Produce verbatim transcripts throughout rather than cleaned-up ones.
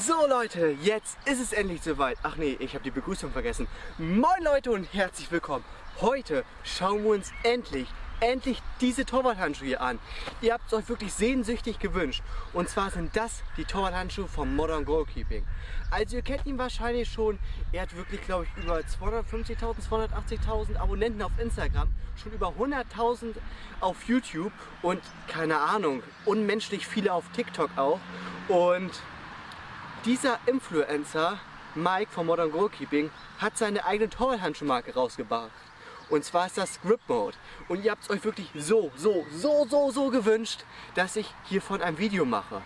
So Leute, jetzt ist es endlich soweit. Ach nee, ich habe die Begrüßung vergessen. Moin Leute und herzlich willkommen. Heute schauen wir uns endlich, endlich diese Torwarthandschuhe hier an. Ihr habt es euch wirklich sehnsüchtig gewünscht. Und zwar sind das die Torwarthandschuhe vom Modern Goalkeeping. Also ihr kennt ihn wahrscheinlich schon. Er hat wirklich, glaube ich, über zweihundertfünfzigtausend, zweihundertachtzigtausend Abonnenten auf Instagram. Schon über hunderttausend auf YouTube. Und keine Ahnung, unmenschlich viele auf TikTok auch. Und dieser Influencer, Mike von Modern Goalkeeping, hat seine eigene Torwarthandschuhmarke rausgebracht. Und zwar ist das Grip Mode. Und ihr habt es euch wirklich so, so, so, so, so gewünscht, dass ich hiervon ein Video mache.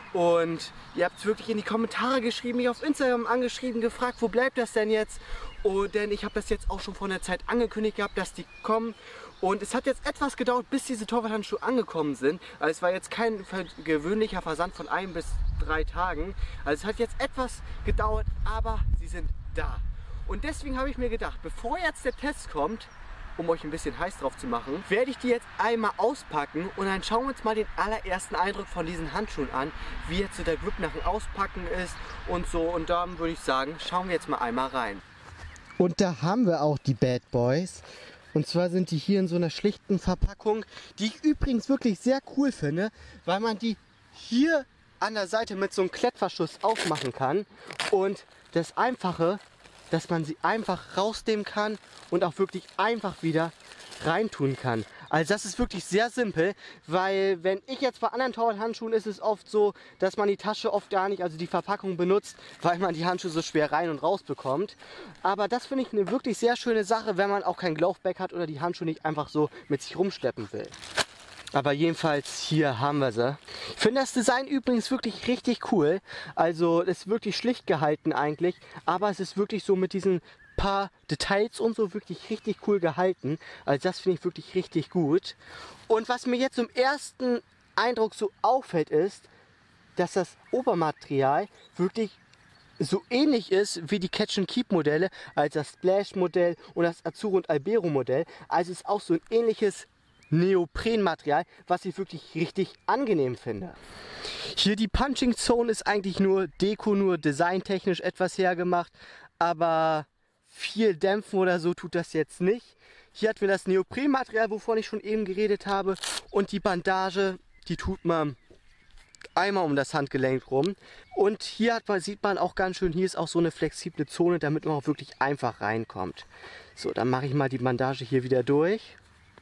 Und ihr habt es wirklich in die Kommentare geschrieben, mich auf Instagram angeschrieben, gefragt, wo bleibt das denn jetzt? Und denn ich habe das jetzt auch schon vor einer Zeit angekündigt gehabt, dass die kommen. Und es hat jetzt etwas gedauert, bis diese Torwarthandschuhe angekommen sind. Also es war jetzt kein gewöhnlicher Versand von ein bis drei Tagen. Also es hat jetzt etwas gedauert, aber sie sind da. Und deswegen habe ich mir gedacht, bevor jetzt der Test kommt, um euch ein bisschen heiß drauf zu machen, werde ich die jetzt einmal auspacken und dann schauen wir uns mal den allerersten Eindruck von diesen Handschuhen an, wie jetzt so der Grip nach dem Auspacken ist und so. Und dann würde ich sagen, schauen wir jetzt mal einmal rein. Und da haben wir auch die Bad Boys. Und zwar sind die hier in so einer schlichten Verpackung, die ich übrigens wirklich sehr cool finde, weil man die hier an der Seite mit so einem Klettverschluss aufmachen kann. Und das Einfache, dass man sie einfach rausnehmen kann und auch wirklich einfach wieder reintun kann. Also das ist wirklich sehr simpel, weil wenn ich jetzt bei anderen Torwarthandschuhen ist es oft so, dass man die Tasche oft gar nicht, also die Verpackung benutzt, weil man die Handschuhe so schwer rein und raus bekommt. Aber das finde ich eine wirklich sehr schöne Sache, wenn man auch kein Glove-Bag hat oder die Handschuhe nicht einfach so mit sich rumschleppen will. Aber jedenfalls hier haben wir sie. Ich finde das Design übrigens wirklich richtig cool. Also es ist wirklich schlicht gehalten eigentlich, aber es ist wirklich so mit diesen paar Details und so wirklich richtig cool gehalten. Also das finde ich wirklich richtig gut. Und was mir jetzt im ersten Eindruck so auffällt ist, dass das Obermaterial wirklich so ähnlich ist wie die Catch-and-Keep-Modelle, als das Splash-Modell und das Azzurro und Albero-Modell. Also es ist auch so ein ähnliches Neoprenmaterial, was ich wirklich richtig angenehm finde. Hier die Punching Zone ist eigentlich nur Deko, nur designtechnisch etwas hergemacht, aber viel dämpfen oder so tut das jetzt nicht. Hier hatten wir das Neoprenmaterial, wovon ich schon eben geredet habe, und die Bandage, die tut man einmal um das Handgelenk rum. Und hier hat man, sieht man auch ganz schön, hier ist auch so eine flexible Zone, damit man auch wirklich einfach reinkommt. So, dann mache ich mal die Bandage hier wieder durch.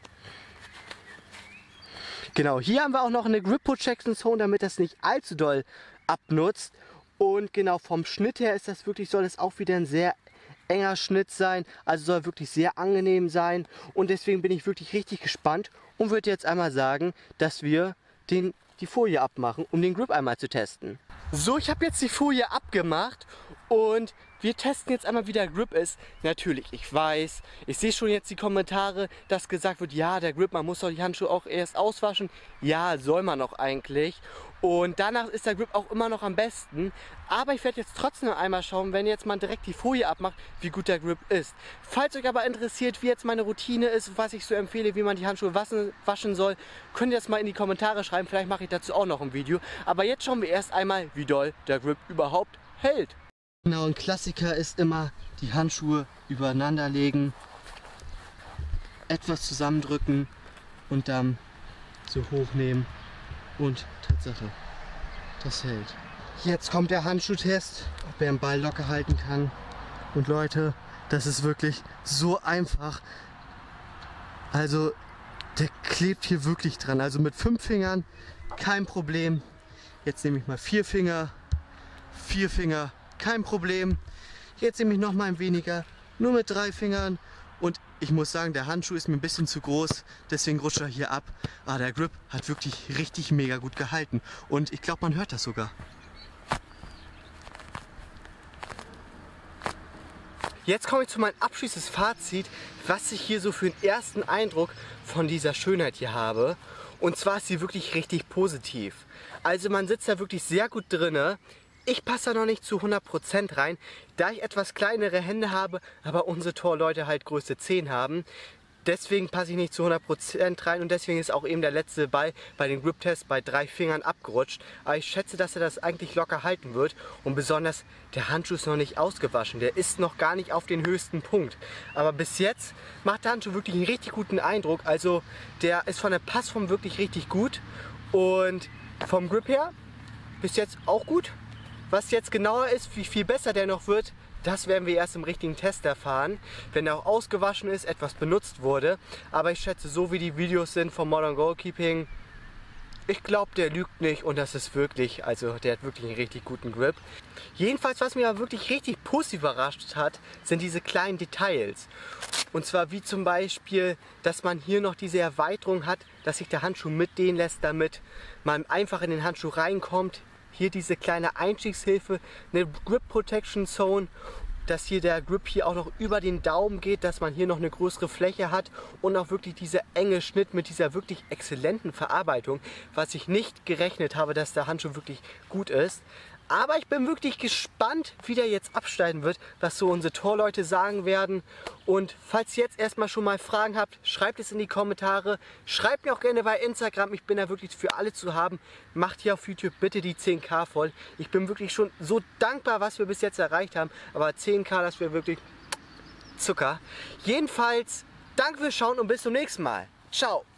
Genau, hier haben wir auch noch eine Grip Protection Zone, damit das nicht allzu doll abnutzt. Und genau, vom Schnitt her ist das wirklich, soll es auch wieder ein sehr enger Schnitt sein. Also soll wirklich sehr angenehm sein. Und deswegen bin ich wirklich richtig gespannt und würde jetzt einmal sagen, dass wir den, die Folie abmachen, um den Grip einmal zu testen. So, ich habe jetzt die Folie abgemacht und wir testen jetzt einmal, wie der Grip ist. Natürlich, ich weiß, ich sehe schon jetzt die Kommentare, dass gesagt wird, ja, der Grip, man muss doch die Handschuhe auch erst auswaschen. Ja, soll man auch eigentlich. Und danach ist der Grip auch immer noch am besten. Aber ich werde jetzt trotzdem noch einmal schauen, wenn jetzt man direkt die Folie abmacht, wie gut der Grip ist. Falls euch aber interessiert, wie jetzt meine Routine ist, was ich so empfehle, wie man die Handschuhe waschen, waschen soll, könnt ihr das mal in die Kommentare schreiben. Vielleicht mache ich dazu auch noch ein Video. Aber jetzt schauen wir erst einmal, wie doll der Grip überhaupt hält. Genau, ein Klassiker ist immer die Handschuhe übereinander legen, etwas zusammendrücken und dann so hochnehmen und Tatsache, das hält. Jetzt kommt der Handschuhtest, ob er den Ball locker halten kann. Und Leute, das ist wirklich so einfach. Also der klebt hier wirklich dran. Also mit fünf Fingern kein Problem. Jetzt nehme ich mal vier Finger, vier Finger. Kein Problem. Jetzt nehme ich noch mal ein weniger, nur mit drei Fingern. Und ich muss sagen, der Handschuh ist mir ein bisschen zu groß, deswegen rutscht er hier ab. Aber der Grip hat wirklich richtig mega gut gehalten. Und ich glaube, man hört das sogar. Jetzt komme ich zu meinem abschließendes Fazit, was ich hier so für einen ersten Eindruck von dieser Schönheit hier habe. Und zwar ist sie wirklich richtig positiv. Also man sitzt da wirklich sehr gut drinne. Ich passe da noch nicht zu hundert Prozent rein, da ich etwas kleinere Hände habe, aber unsere Torleute halt Größe zehn haben. Deswegen passe ich nicht zu hundert Prozent rein und deswegen ist auch eben der letzte Ball bei den Grip-Tests bei drei Fingern abgerutscht. Aber ich schätze, dass er das eigentlich locker halten wird und besonders der Handschuh ist noch nicht ausgewaschen. Der ist noch gar nicht auf den höchsten Punkt. Aber bis jetzt macht der Handschuh wirklich einen richtig guten Eindruck. Also der ist von der Passform wirklich richtig gut und vom Grip her bis jetzt auch gut. Was jetzt genauer ist, wie viel besser der noch wird, das werden wir erst im richtigen Test erfahren, wenn er auch ausgewaschen ist, etwas benutzt wurde. Aber ich schätze, so wie die Videos sind vom Modern Goalkeeping, ich glaube, der lügt nicht und das ist wirklich, also der hat wirklich einen richtig guten Grip. Jedenfalls, was mich aber wirklich richtig positiv überrascht hat, sind diese kleinen Details. Und zwar wie zum Beispiel, dass man hier noch diese Erweiterung hat, dass sich der Handschuh mitdehnen lässt, damit man einfach in den Handschuh reinkommt. Hier diese kleine Einstiegshilfe, eine Grip Protection Zone, dass hier der Grip hier auch noch über den Daumen geht, dass man hier noch eine größere Fläche hat und auch wirklich dieser enge Schnitt mit dieser wirklich exzellenten Verarbeitung, was ich nicht gerechnet habe, dass der Handschuh wirklich gut ist. Aber ich bin wirklich gespannt, wie der jetzt abschneiden wird, was so unsere Torleute sagen werden. Und falls ihr jetzt erstmal schon mal Fragen habt, schreibt es in die Kommentare. Schreibt mir auch gerne bei Instagram, ich bin da wirklich für alle zu haben. Macht hier auf YouTube bitte die zehn K voll. Ich bin wirklich schon so dankbar, was wir bis jetzt erreicht haben. Aber zehn K, das wäre wirklich Zucker. Jedenfalls, danke fürs Schauen und bis zum nächsten Mal. Ciao.